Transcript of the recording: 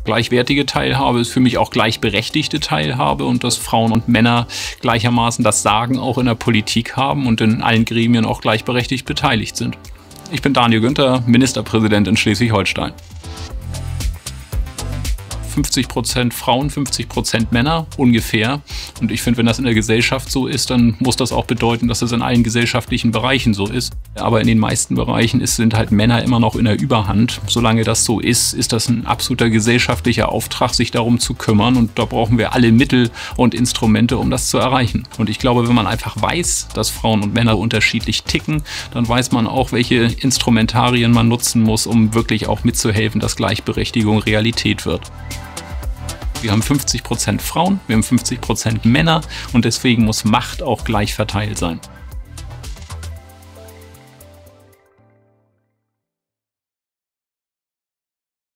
Gleichwertige Teilhabe ist für mich auch gleichberechtigte Teilhabe und dass Frauen und Männer gleichermaßen das Sagen auch in der Politik haben und in allen Gremien auch gleichberechtigt beteiligt sind. Ich bin Daniel Günther, Ministerpräsident in Schleswig-Holstein. 50% Frauen, 50% Männer ungefähr. Und ich finde, wenn das in der Gesellschaft so ist, dann muss das auch bedeuten, dass das in allen gesellschaftlichen Bereichen so ist. Aber in den meisten Bereichen sind halt Männer immer noch in der Überhand. Solange das so ist, ist das ein absoluter gesellschaftlicher Auftrag, sich darum zu kümmern. Und da brauchen wir alle Mittel und Instrumente, um das zu erreichen. Und ich glaube, wenn man einfach weiß, dass Frauen und Männer unterschiedlich ticken, dann weiß man auch, welche Instrumentarien man nutzen muss, um wirklich auch mitzuhelfen, dass Gleichberechtigung Realität wird. Wir haben 50% Frauen, wir haben 50% Männer und deswegen muss Macht auch gleich verteilt sein.